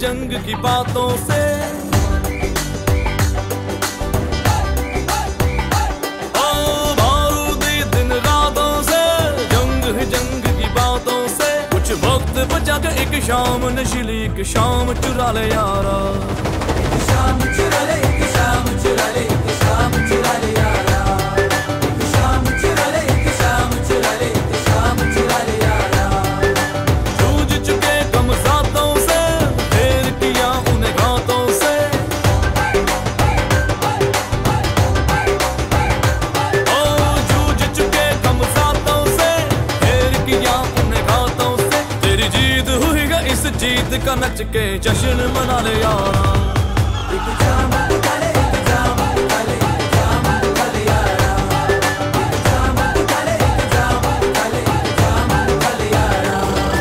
जंग की बातों से। ओ बारूदी दिन रातों से, जंग की बातों से। कुछ वक्त बचा के एक शाम नशीली, एक शाम चुरा ले यारा। एक शाम चुरा ले, एक शाम चुरा ले, एक शाम चुरा ले यारा। एक शाम चुरा ले, एक शाम चुरा ले, एक शाम चुरा ले यारा। जूझ चुके कम सातों से, फेर किया उन्हें घातों से। ओ जूझ चुके कम सातों से, फेर किया उन्हें घातों से। तेरी जीत हुई है, इस जीत का नच के जश्न मना ले यारा। एक जाम उठा ले, एक जाम उठा ले, एक जाम उठा ले यारा। एक जाम उठा ले, एक जाम उठा ले, एक जाम उठा ले यारा।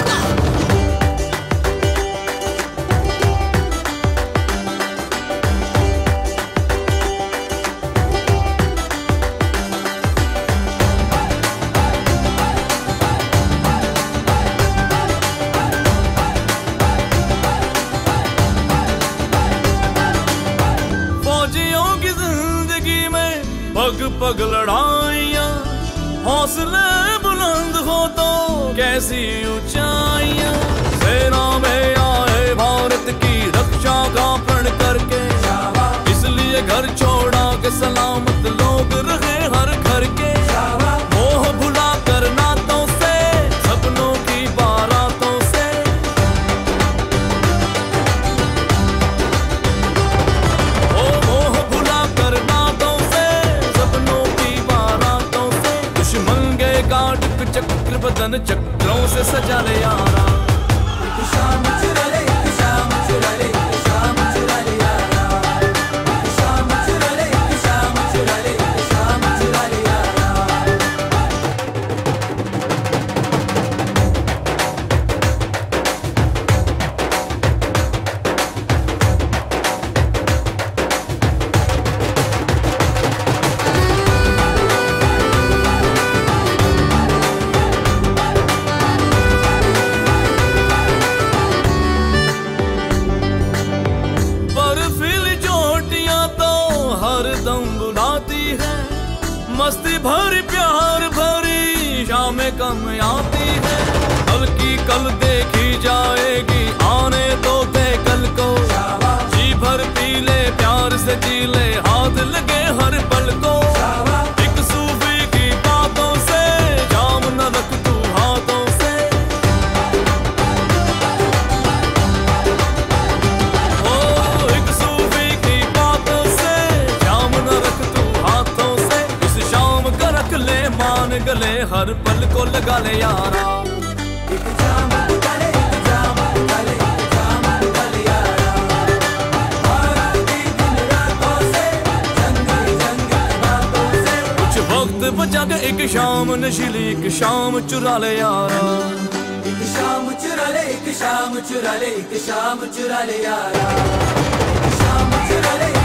फौजियों की जिंदगी में पग पग लड़ाइयाँ, हौसले बुलंद हो तो कैसी ऊंचाइयाँ। सेना में आए भारत की रक्षा का प्रण करके, इसलिए घर छोड़ा के सलामत लोग रहे हर घर के। मोह भुला कर नातों से, सपनों की बारातों से। ओ मोह भुला कर नातों से, सपनों की बारातों से। दुश्मन गए काट चक्र बदन चक्रों से सजा ले यारा। एक शाम चुरा ले, एक शाम चुरा ले, एक शाम चुरा ले यारा। एक शाम चुरा ले, एक शाम चुरा ले, एक शाम चुरा ले यारा। बर्फीली चोटियां तो हरदम बुलाती है, मस्ती भरी प्यार भरी शामें कम आती है। कल की कल देखी जाएगी, आने दो दे कल को। जी भर पी ले, प्यार से जी ले, हाथ लगे हर पल को। एक सूफी की बातों से, जाम न रख तू हाथों से। ओ एक सूफी की बातों से, जाम न रख तू हाथों से। इस शाम का रख ले मान गले, हर पल को लगा ले यारा। एक जाम उठा ले, एक जाम उठा ले, एक जाम उठा ले यारा। बारूदी दिन रातों से, जंग की बातों से। कुछ वक्त बचा के एक शाम नशीली, एक शाम चुरा ले यारा। एक शाम चुरा ले, एक शाम चुरा ले, एक शाम चुरा ले यारा। एक शाम चुरा ले।